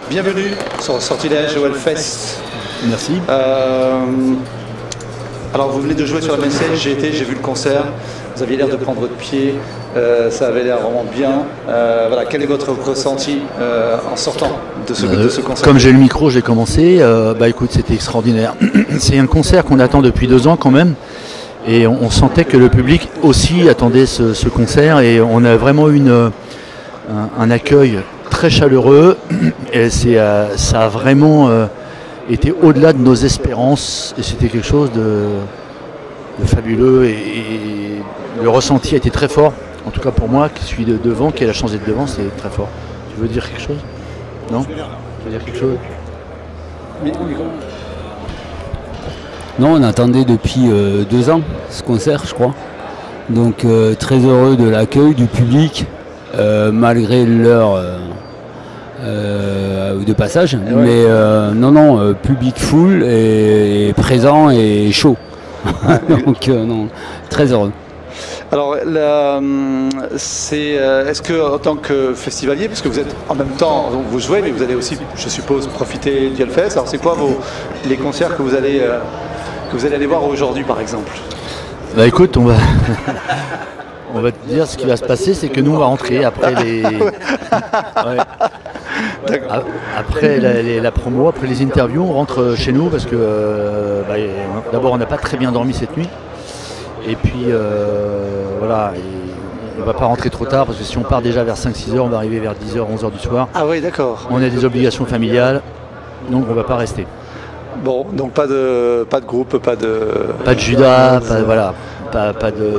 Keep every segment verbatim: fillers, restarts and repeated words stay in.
Bienvenue sur Sortilège au Hellfest. Merci. Euh, alors vous venez de jouer sur la main stage, j'ai été, j'ai vu le concert, vous aviez l'air de prendre votre pied, euh, ça avait l'air vraiment bien. Euh, voilà, quel est votre ressenti euh, en sortant de ce, euh, de ce concert? Comme j'ai le micro, j'ai commencé, euh, bah écoute, c'était extraordinaire. C'est un concert qu'on attend depuis deux ans quand même, et on, on sentait que le public aussi attendait ce, ce concert, et on a vraiment eu une, un, un accueil très chaleureux, et c'est, euh, ça a vraiment euh, été au-delà de nos espérances, et c'était quelque chose de, de fabuleux, et, et le ressenti a été très fort, en tout cas pour moi qui suis de, devant, qui ai la chance d'être devant, c'est très fort. Tu veux dire quelque chose? Non? Tu veux dire quelque chose? Non, on attendait depuis euh, deux ans ce concert, je crois. Donc euh, très heureux de l'accueil du public, euh, malgré l'heure euh, euh, de passage. Ouais. Mais euh, non, non, euh, public full et, et présent et chaud. Donc euh, non, très heureux. Alors, c'est, euh, est-ce que en tant que festivalier, parce que vous êtes en même temps, vous jouez, mais vous allez aussi, je suppose, profiter du Hellfest. Alors, c'est quoi vos, les concerts que vous allez, euh, que vous allez aller voir aujourd'hui, par exemple? Bah écoute, on va, on va te dire ce qui va se passer, c'est que nous on va rentrer après les, ouais. Après la, les, la promo, après les interviews, on rentre chez nous parce que euh, bah, d'abord on n'a pas très bien dormi cette nuit. Et puis euh, voilà, et on ne va pas rentrer trop tard parce que si on part déjà vers cinq six heures, on va arriver vers dix heures, onze heures du soir. Ah oui, d'accord. On a des obligations familiales, donc on ne va pas rester. Bon, donc pas de, pas de groupe, pas de... Pas de Judas, pas, voilà, pas, pas de...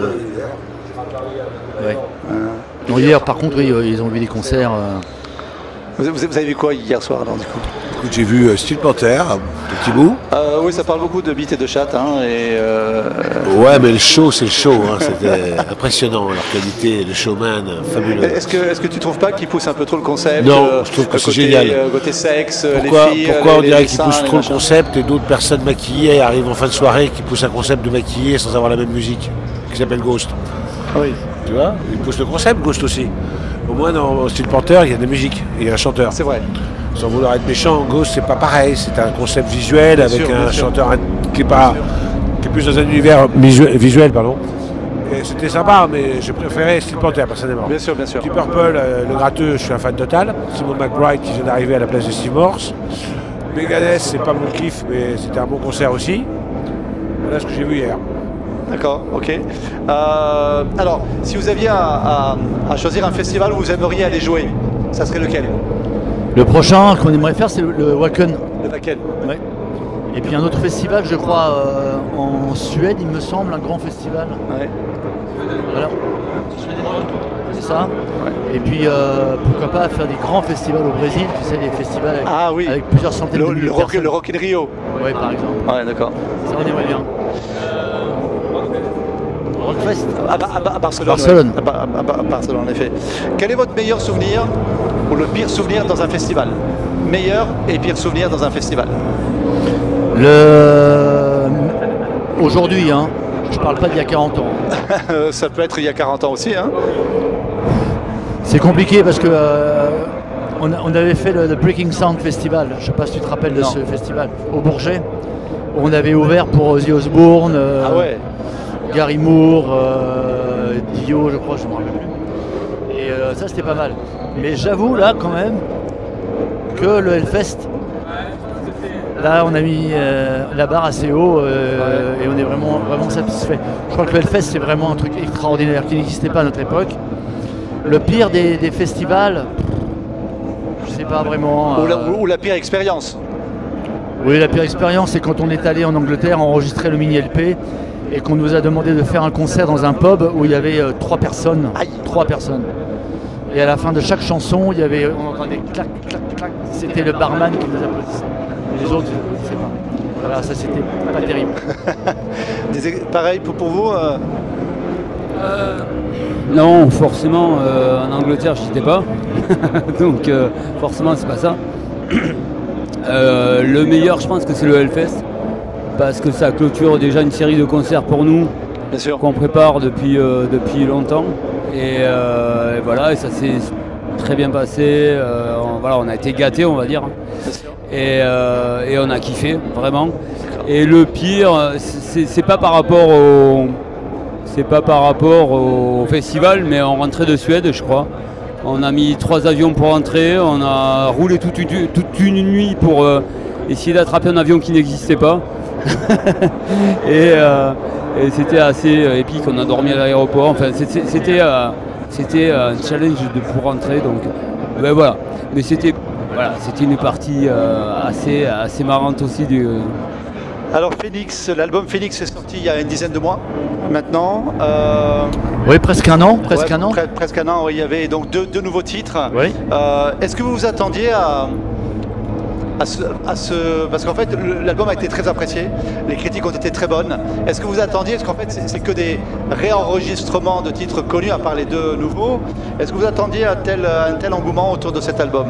Ouais. Euh... Non, hier par contre, oui, ils ont vu des concerts. Euh... Vous, vous, vous avez vu quoi hier soir alors du coup? Écoute, j'ai vu euh, Steel Panther, un petit bout. Euh, oui, ça parle beaucoup de beats et de chat. Hein, et euh... Ouais, mais le show, c'est le show. Hein, c'était impressionnant, leur qualité, le showman, fabuleux. Est-ce que, est-ce que tu trouves pas qu'ils poussent un peu trop le concept? Non, euh, je trouve que c'est génial. Euh, côté sexe, pourquoi, les filles, pourquoi les, on dirait les qu'ils seins, poussent trop le machins. concept et d'autres personnes maquillées arrivent en fin de soirée qui poussent un concept de maquillé sans avoir la même musique, qui s'appelle Ghost. Oui. Tu vois, ils poussent le concept Ghost aussi. Au moins dans Steel Panther, il y a de la musique, il y a un chanteur. C'est vrai. Sans vouloir être méchant, Ghost c'est pas pareil, c'est un concept visuel bien avec sûr, un chanteur qui est, pas, qui est plus dans un univers visuel, visuel pardon. Et c'était sympa, mais je préférais Steel Panther personnellement. Bien sûr, bien sûr. Deep Purple, euh, le gratteux, je suis un fan total. Simon McBride qui vient d'arriver à la place de Steve Morse. Megadeth, c'est pas mon kiff, mais c'était un bon concert aussi. Voilà ce que j'ai vu hier. D'accord, ok. Euh, alors, si vous aviez à, à, à choisir un festival où vous aimeriez aller jouer, ça serait lequel? Le prochain qu'on aimerait faire, c'est le, le Wacken. Le Wacken. Ouais. Et puis un autre festival, je crois, euh, en Suède, il me semble, un grand festival. Ouais. Voilà. C'est ça. Ouais. Et puis euh, pourquoi pas faire des grands festivals au Brésil, tu sais, des festivals avec, ah, oui. avec plusieurs centaines le, de milliers le de rock, personnes. Le Rock in Rio. Oui, par exemple. Ouais, d'accord. Ça, on aimerait bien. Rockfest à, à, à Barcelone. Barcelone. Ouais. À, à, à Barcelone, en effet. Quel est votre meilleur souvenir ou le pire souvenir dans un festival? Meilleur et pire souvenir dans un festival? Le... Aujourd'hui, hein. Je parle pas d'il y a quarante ans. Ça peut être il y a quarante ans aussi. Hein. C'est compliqué parce que euh, on, a, on avait fait le, le Breaking Sound Festival. Je sais pas si tu te rappelles de non. ce festival au Bourget. Où on avait ouvert pour Ozzy Osbourne. Euh, ah ouais. Gary Moore, euh, Dio, je crois, je ne me rappelle plus. Et euh, ça, c'était pas mal. Mais j'avoue, là, quand même, que le Hellfest, là, on a mis euh, la barre assez haut euh, ouais. et on est vraiment, vraiment satisfait. Je crois que le Hellfest, c'est vraiment un truc extraordinaire qui n'existait pas à notre époque. Le pire des, des festivals, je sais pas vraiment. Ou la, euh, ou la pire expérience. Oui, la pire expérience, c'est quand on est allé en Angleterre enregistrer le mini L P. Et qu'on nous a demandé de faire un concert dans un pub où il y avait euh, trois personnes. Aïe. Trois personnes. Et à la fin de chaque chanson, il y avait, on entendait clac, clac, clac. C'était le barman qui nous applaudissait. Et les autres, je ne sais pas. Voilà, ça c'était pas terrible. Pareil pour, pour vous euh... Euh, Non, forcément, euh, en Angleterre, je n'y étais pas. Donc, euh, forcément, c'est pas ça. euh, le meilleur, je pense que c'est le Hellfest. Parce que ça clôture déjà une série de concerts pour nous qu'on prépare depuis, euh, depuis longtemps et, euh, et voilà, et ça s'est très bien passé. Euh, on, voilà, on a été gâtés, on va dire. Et, euh, et on a kiffé, vraiment. Et le pire, c'est pas par rapport au, c'est pas par rapport au festival, mais on rentrait de Suède, je crois. On a mis trois avions pour rentrer, on a roulé toute une, toute une nuit pour euh, essayer d'attraper un avion qui n'existait pas. et euh, et c'était assez épique, on a dormi à l'aéroport. Enfin, c'était euh, c'était un challenge de, pour rentrer. Donc, ben voilà. Mais c'était voilà, c'était une partie euh, assez, assez marrante aussi du. Alors Phoenix, l'album Phoenix est sorti il y a une dizaine de mois maintenant. Euh... Oui, presque un an. Presque ouais, un an. Pre presque un an, oui, il y avait donc deux, deux nouveaux titres. Oui. Euh, Est-ce que vous vous attendiez à, à, ce, à ce... Parce qu'en fait, l'album a été très apprécié, les critiques ont été très bonnes. Est-ce que vous attendiez, parce qu'en fait, c'est que des réenregistrements de titres connus, à part les deux nouveaux. Est-ce que vous attendiez un tel, un tel engouement autour de cet album?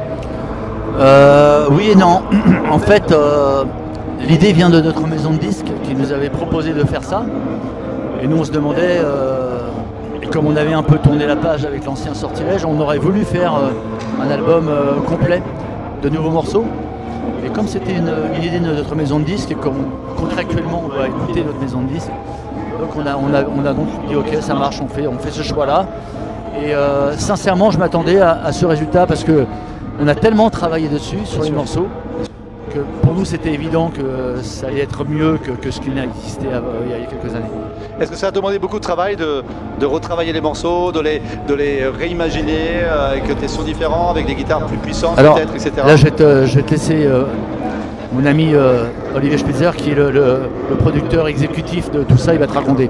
euh, Oui et non. En fait... Euh... L'idée vient de notre maison de disques qui nous avait proposé de faire ça. Et nous on se demandait, euh, comme on avait un peu tourné la page avec l'ancien Sortilège, on aurait voulu faire euh, un album euh, complet de nouveaux morceaux. Et comme c'était une, une idée de notre maison de disques et comme contractuellement on doit écouter notre maison de disques, donc on a, on a, on a donc dit ok, ça marche, on fait, on fait ce choix-là. Et euh, sincèrement je m'attendais à, à ce résultat parce que on a tellement travaillé dessus sur les morceaux. Pour nous, c'était évident que ça allait être mieux que, que ce qui existait euh, il y a quelques années. Est-ce que ça a demandé beaucoup de travail de, de retravailler les morceaux, de les, de les réimaginer euh, avec des sons différents, avec des guitares plus puissantes peut-être, et cetera. Là, je vais te, je vais te laisser euh, mon ami euh, Olivier Spitzer, qui est le, le, le producteur exécutif de tout ça, il va te raconter.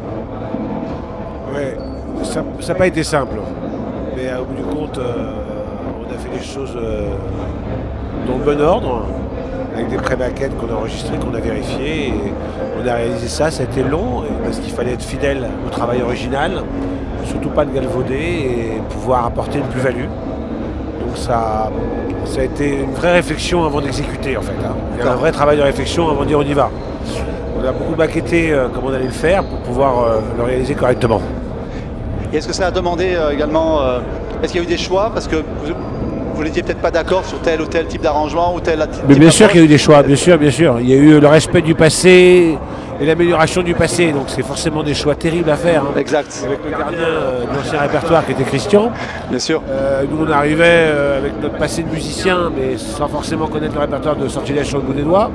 Ouais, ça n'a pas été simple. Mais au bout du compte, euh, on a fait les choses euh, dans le bon ordre, avec des pré-maquettes qu'on a enregistrées, qu'on a vérifiées, et on a réalisé ça. Ça a été long, parce qu'il fallait être fidèle au travail original, surtout pas de galvauder, et pouvoir apporter une plus-value. Donc ça, ça a été une vraie réflexion avant d'exécuter, en fait. Hein. Il y a un vrai travail de réflexion avant de dire on y va. On a beaucoup maquetté euh, comment on allait le faire pour pouvoir euh, le réaliser correctement. Et est-ce que ça a demandé euh, également, euh, est-ce qu'il y a eu des choix? Parce que vous, vous n'étiez peut-être pas d'accord sur tel ou tel type d'arrangement ou tel type. Mais bien sûr qu'il y a eu des choix, bien sûr, bien sûr. Il y a eu le respect du passé et l'amélioration du passé. Donc c'est forcément des choix terribles à faire. Hein. Exact. Avec le gardien euh, de l'ancien répertoire qui était Christian. Bien sûr. Euh, nous on arrivait euh, avec notre passé de musicien, mais sans forcément connaître le répertoire de Sortilège sur le bout des doigts.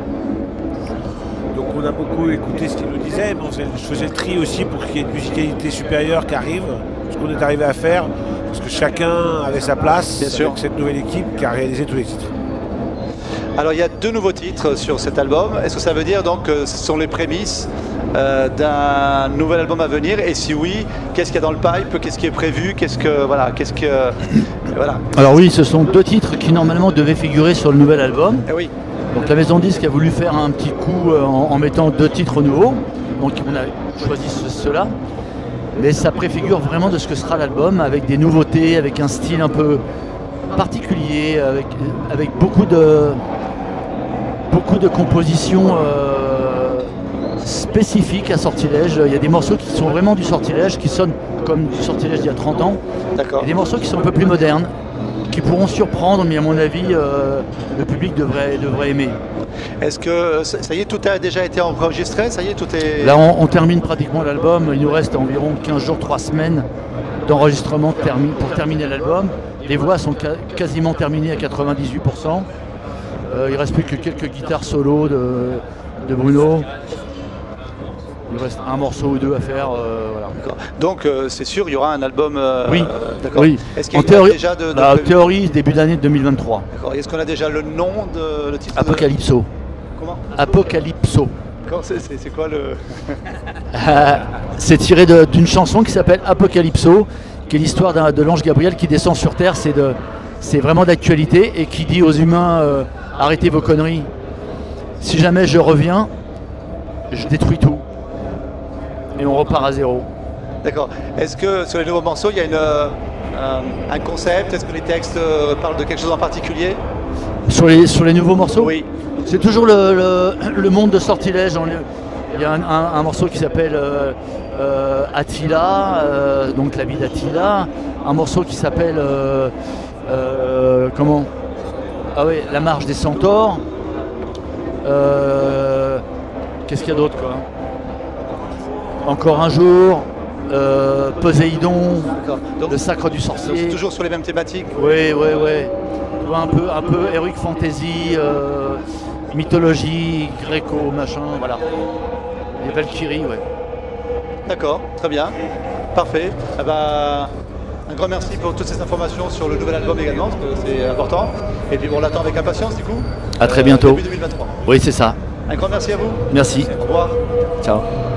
Donc on a beaucoup écouté ce qu'il nous disait, mais on faisait, je faisais le tri aussi pour qu'il y ait une musicalité supérieure qui arrive, ce qu'on est arrivé à faire, parce que chacun avait sa place. Bien sûr. Avec cette nouvelle équipe qui a réalisé tous les titres. Alors il y a deux nouveaux titres sur cet album. Est-ce que ça veut dire donc que ce sont les prémices euh, d'un nouvel album à venir? Et si oui, qu'est-ce qu'il y a dans le pipe? Qu'est-ce qui est prévu? Qu'est-ce que voilà, qu'est-ce que voilà. Alors oui, ce sont deux titres qui normalement devaient figurer sur le nouvel album. Eh oui. Donc la maison de disque a voulu faire un petit coup euh, en, en mettant deux titres nouveaux. Donc on a choisi ce, cela. Mais ça préfigure vraiment de ce que sera l'album, avec des nouveautés, avec un style un peu particulier, avec, avec beaucoup de beaucoup de compositions euh, spécifiques à Sortilège. Il y a des morceaux qui sont vraiment du Sortilège, qui sonnent comme du Sortilège d'il y a trente ans. D'accord. Et des morceaux qui sont un peu plus modernes, qui pourront surprendre, mais à mon avis, euh, le public devrait, devrait aimer. Est-ce que ça y est, tout a déjà été enregistré? Ça y est, tout est... Là, on, on termine pratiquement l'album. Il nous reste environ quinze jours, trois semaines d'enregistrement termi pour terminer l'album. Les voix sont ca quasiment terminées à quatre-vingt-dix-huit pour cent. Euh, il ne reste plus que quelques guitares solo de, de Bruno. Il reste un morceau ou deux à faire. Euh, voilà. Donc euh, c'est sûr, il y aura un album. Euh, oui. D'accord. Oui. Est-ce qu'il y a en théorie, déjà de, de bah, en théorie, début d'année deux mille vingt-trois. D'accord. Est-ce qu'on a déjà le nom de le titre? Apocalypso. De... Comment? Apocalypso. C'est quoi le... C'est tiré d'une chanson qui s'appelle Apocalypso, qui est l'histoire de l'ange Gabriel qui descend sur Terre. C'est vraiment d'actualité et qui dit aux humains euh, arrêtez vos conneries. Si jamais je reviens, je détruis tout. Et on repart à zéro. D'accord. Est-ce que sur les nouveaux morceaux, il y a une, euh, un concept? Est-ce que les textes euh, parlent de quelque chose en particulier? Sur les, sur les nouveaux morceaux? Oui. C'est toujours le, le, le monde de Sortilège. On, Il y a un, un, un morceau qui s'appelle euh, euh, Attila, euh, donc la vie d'Attila. Un morceau qui s'appelle euh, euh, comment Ah oui, La marche des centaures. Euh, Qu'est-ce qu'il y a d'autre quoi Encore un jour. Euh, Poséidon, Donc, le sacre du sorcier. C'est toujours sur les mêmes thématiques. Oui, oui, oui. Un peu, un peu heroic fantasy, euh, mythologie, gréco, machin, voilà. Les Valkyries, ouais. D'accord, très bien, parfait. Eh ben, un grand merci pour toutes ces informations sur le nouvel album également, parce que c'est important. Et puis on l'attend avec impatience du coup. À très bientôt. Euh, début deux mille vingt-trois. Oui, c'est ça. Un grand merci à vous. Merci. Au revoir. Ciao.